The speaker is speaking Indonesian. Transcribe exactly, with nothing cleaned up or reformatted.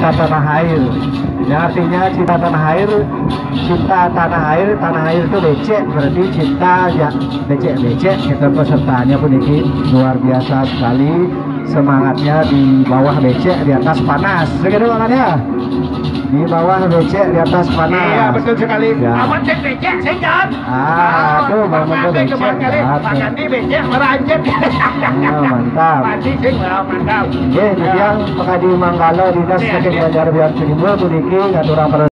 cinta tanah air. Ya, artinya cinta tanah air, cinta tanah air, tanah air itu becek, berarti cinta ya becek-becek. Kita pesertanya pun ini luar biasa sekali, semangatnya di bawah becek, di atas panas. Begitu makanya. Di bawah becek, di atas panas. Iya betul sekali. Ya. Aman cek becek sejan. Ah, tuh bang betul becek. Makan di becek merancet. Ah, mantap. Pasti sih mantap. Oke, yang Pakadi Manggalo Dinas Saking Banjar Biar Cimbo Tuniki ngatur